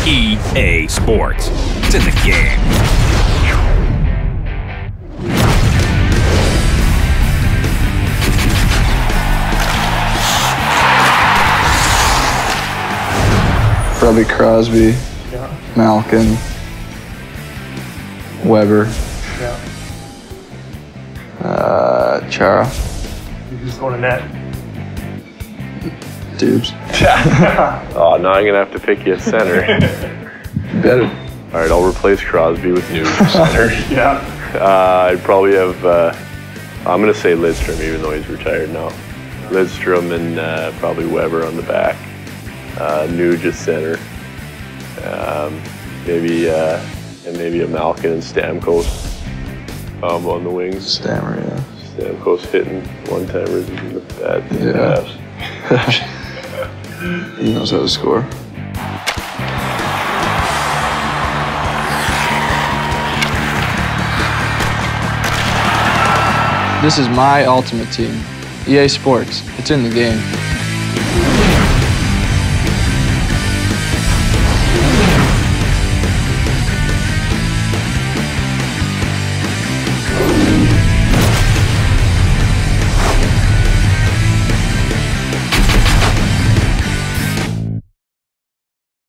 EA Sports. It's in the game. Probably Crosby, Malkin, Weber, Chara. Who's going to net? Dubs. Oh, now I'm going to have to pick you at center. Better. All right, I'll replace Crosby with Nugent center. I'd probably have, I'm going to say Lidstrom, even though he's retired now. Lidstrom and probably Weber on the back. Nugent center. Maybe a Malkin and Stamkos on the wings. Stammer, yeah. Stamkos hitting one-timers in the bad pass. He knows how to score. This is my ultimate team. EA Sports. It's in the game.